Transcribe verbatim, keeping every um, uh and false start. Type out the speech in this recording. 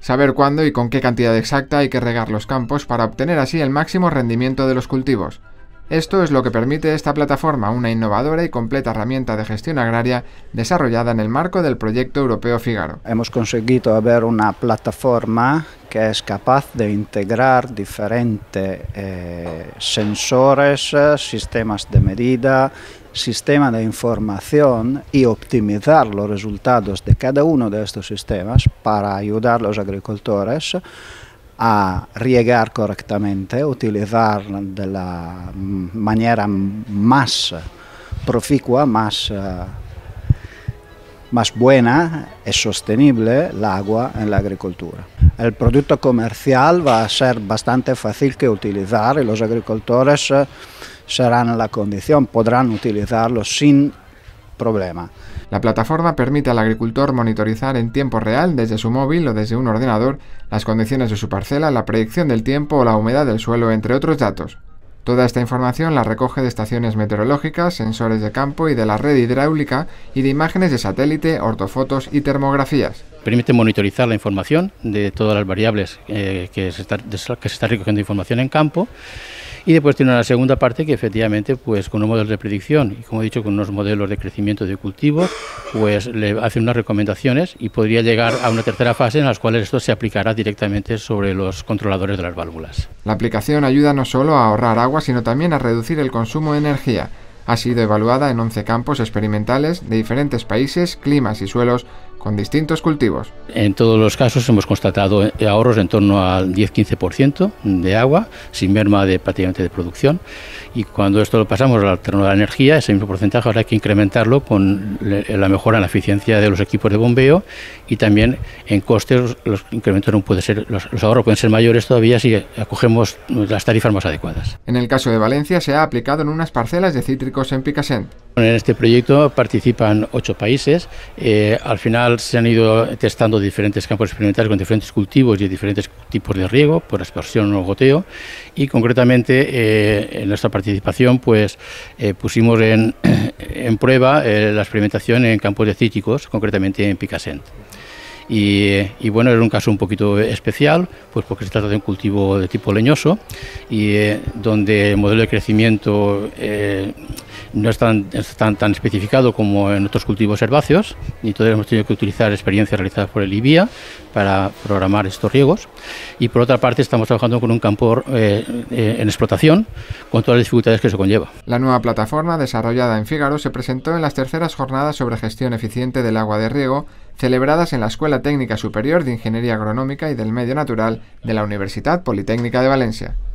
saber cuándo y con qué cantidad exacta hay que regar los campos para obtener así el máximo rendimiento de los cultivos. Esto es lo que permite esta plataforma, una innovadora y completa herramienta de gestión agraria desarrollada en el marco del proyecto europeo Figaro. Hemos conseguido haber una plataforma que es capaz de integrar diferentes eh, sensores, sistemas de medida, sistema de información y optimizar los resultados de cada uno de estos sistemas para ayudar a los agricultores a riegar correctamente, utilizar de la manera más proficua, más, uh, más buena y sostenible el agua en la agricultura. El producto comercial va a ser bastante fácil que utilizar y los agricultores uh, serán en la condición, podrán utilizarlo sin problema. La plataforma permite al agricultor monitorizar en tiempo real, desde su móvil o desde un ordenador, las condiciones de su parcela, la predicción del tiempo o la humedad del suelo, entre otros datos. Toda esta información la recoge de estaciones meteorológicas, sensores de campo y de la red hidráulica y de imágenes de satélite, ortofotos y termografías. Permite monitorizar la información de todas las variables eh, que, se está, que se está recogiendo información en campo. Y después tiene una segunda parte que efectivamente, pues con unos modelos de predicción y, como he dicho, con unos modelos de crecimiento de cultivos, pues le hace unas recomendaciones y podría llegar a una tercera fase en las cuales esto se aplicará directamente sobre los controladores de las válvulas. La aplicación ayuda no solo a ahorrar agua, sino también a reducir el consumo de energía. Ha sido evaluada en once campos experimentales de diferentes países, climas y suelos con distintos cultivos. En todos los casos hemos constatado ahorros en torno al diez a quince por ciento de agua, sin merma de, prácticamente de producción. Y cuando esto lo pasamos al terreno de la energía, ese mismo porcentaje habrá que incrementarlo con la mejora en la eficiencia de los equipos de bombeo y también en costes. Los incrementos no pueden ser, los, los ahorros pueden ser mayores todavía si acogemos las tarifas más adecuadas. En el caso de Valencia se ha aplicado en unas parcelas de cítricos en Picassent. En este proyecto participan ocho países. Eh, al final se han ido testando diferentes campos experimentales con diferentes cultivos y diferentes tipos de riego, por aspersión o goteo. Y concretamente eh, en nuestra participación pues eh, pusimos en, en prueba eh, la experimentación en campos de cítricos, concretamente en Picassent. Y, y bueno, era un caso un poquito especial, pues porque se trata de un cultivo de tipo leñoso y eh, donde el modelo de crecimiento eh, no es tan, es tan, tan especificado como en otros cultivos herbáceos, y entonces hemos tenido que utilizar experiencias realizadas por el I B I A para programar estos riegos. Y por otra parte estamos trabajando con un campo eh, eh, en explotación, con todas las dificultades que eso conlleva. La nueva plataforma desarrollada en Figaro se presentó en las terceras jornadas sobre gestión eficiente del agua de riego, celebradas en la Escuela Técnica Superior de Ingeniería Agronómica y del Medio Natural de la Universitat Politécnica de Valencia.